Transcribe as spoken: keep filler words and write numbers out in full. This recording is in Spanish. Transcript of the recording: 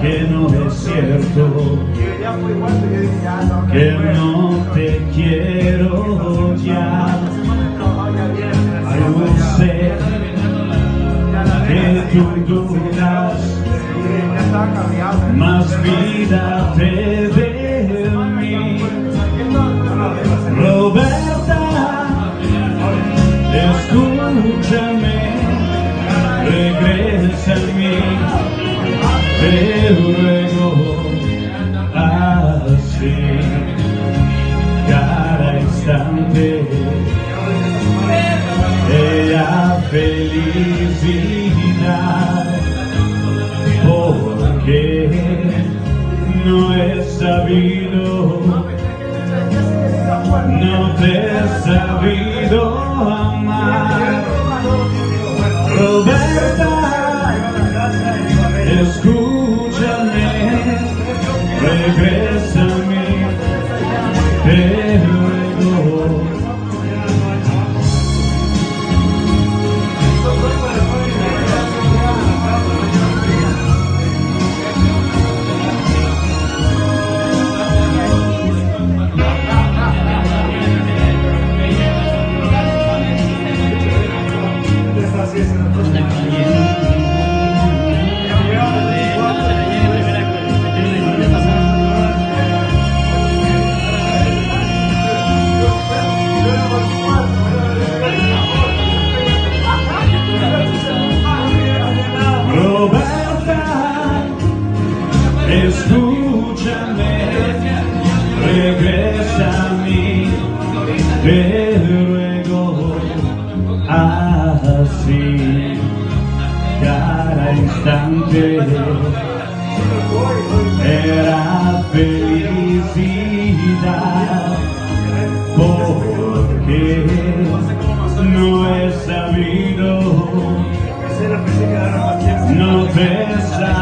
que no es cierto, que no te quiero ya. Yo sé que tú dudas, más vida te de mí. Roberta, escúchame, regresa a mí, te ruego así, cada instante, ella felicidad, porque no he sabido, no te he sabido amar. Roberta, escúchame, regresa a mí, te ruego. Escúchame, regresa a mí, te ruego así, cada instante era felicidad, porque no he sabido, no te he sabido